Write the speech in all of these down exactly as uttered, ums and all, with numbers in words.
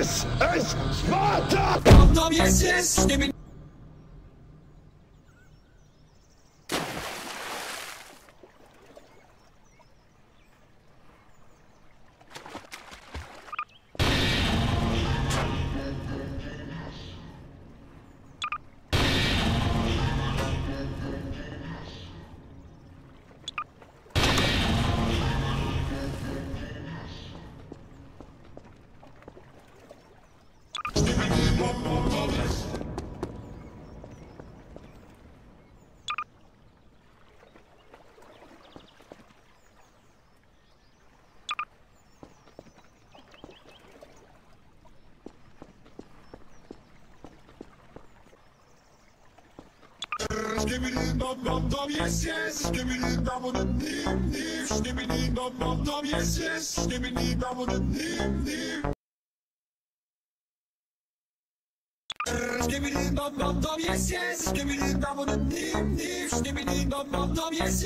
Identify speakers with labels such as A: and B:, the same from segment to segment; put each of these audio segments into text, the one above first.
A: This is Sparta!
B: No, yes, yes, give me. Skibbity dum dum dum, yes yes. Skibbity dum dum dim dim. Skibbity dum dum dum, yes yes. Skibbity dum dum dim dim. Skibbity dum dum dum, yes yes. Skibbity dum dum dim dim. Skibbity dum dum dum, yes.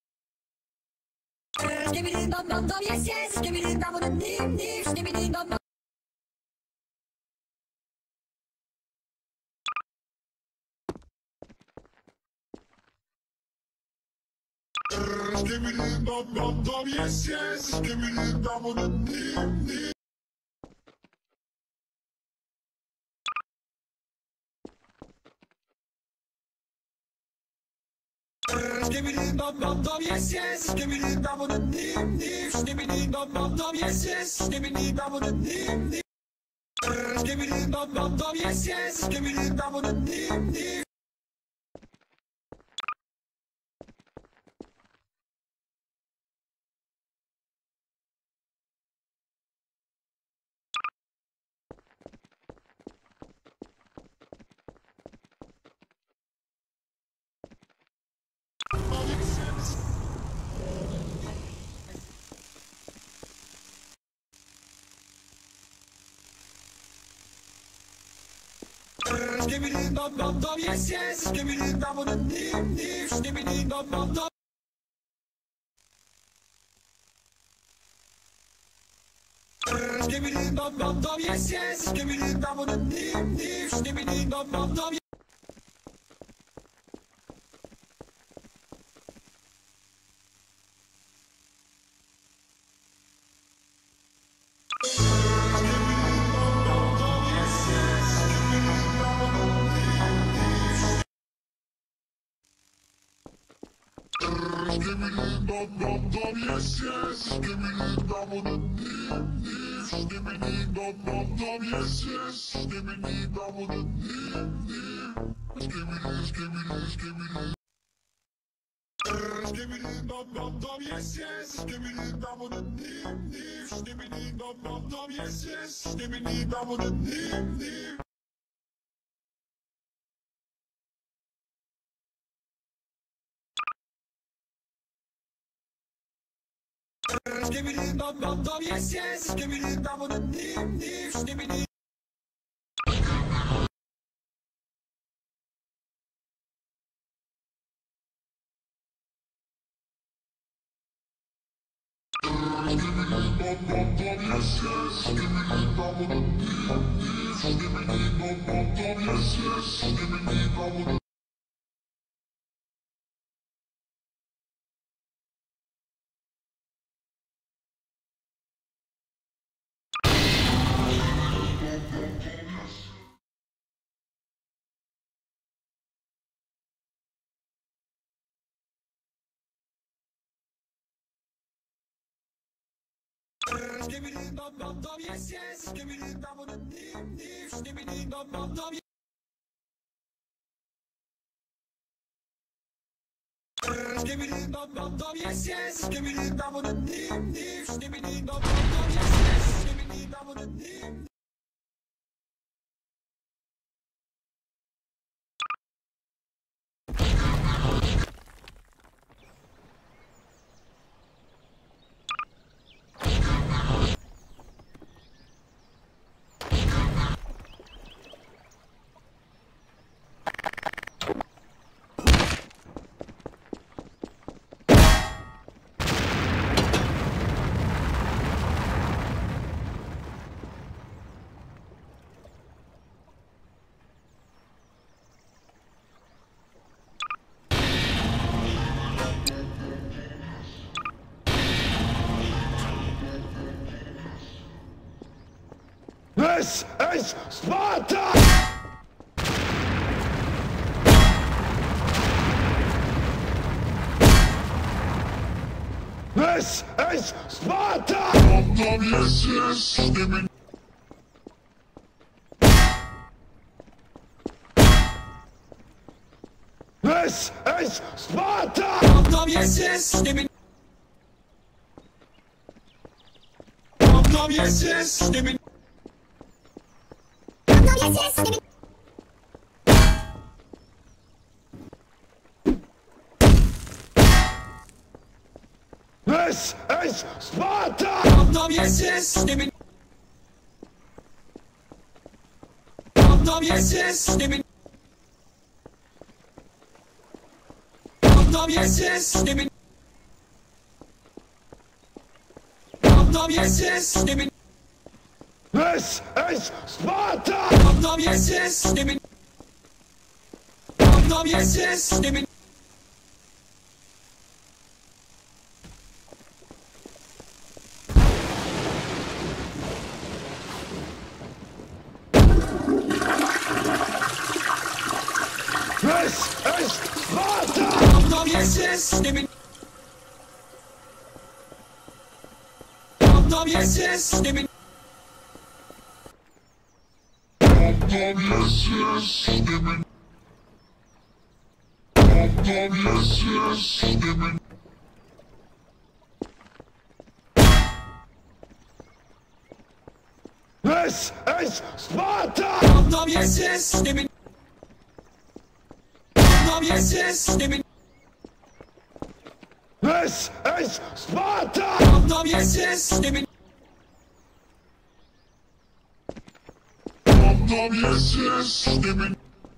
B: Skibbity dum dum dum, yes yes. Skibbity dum dum dim dim. Skibbity dum dum. Skibbity dum dum dum, yes yes. Skibbity dum dum dim dim. Skibbity dum dum dum, yes yes. Skibbity dum dum dim dim. Skibbity dum dum dum, yes yes. Skibbity dum dum dim dim. Skibbity dum dum dum, yes yes. Skibbity dum dum dim dim. Skibbity dum dum dum, yes yes. Skibbity dum dum dim dim. Skibbity dum dum dum. Skibbity dum dum dum, yes yes. Skibbity dum dum dim dim. Skibbity dum dum dum. Skibbity dum dum dum, yes yes. Skibbity dum dum dim dim. Skibbity dum dum dum, yes yes. Skibbity dum dum dim dim. Skibbity skibbity skibbity. Skibbity dum dum dum, yes yes. Skibbity dum dum dim dim. Skibbity dum dum dum, yes yes. Skibbity dum dum dim dim. Skibbity dum dum dum, yes yes. Skibbity dum dum dim dim. Skibbity. Skibbity dum dum dum, yes yes. Skibbity dum dum dim dim. Skibbity dum dum dum, yes yes. Skibbity dum dum. Skibbity dum dum dum, yes yes. Skibbity dum dum dim dim. Skibbity dum dum dum. Skibbity dum dum dum, yes yes. Skibbity dum dum dim dim. Skibbity dum dum dum, yes yes. Skibbity dum dum dim.
A: Sparta! This is Sparta!
B: Yes, yes,
A: This is Sparta!
B: yes, yes, yes, yes,
A: This is Sparta!
B: yes, yes, yes, yes, yes, yes, yes, yes,
A: This is Sparta!
B: yes, yes, yes, yes,
A: This is Sparta!
B: yes, yes, yes, yes,
A: This is Sparta!
B: yes, yes, yes, yes,
A: This is Sparta!
B: yes, yes, yes, yes,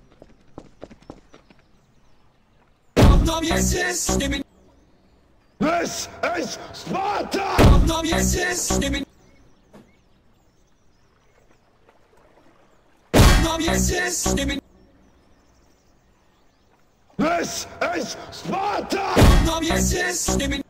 B: yes, yes,
A: This is Sparta!
B: yes, yes, yes, yes,
A: This is Sparta!
B: yes, yes,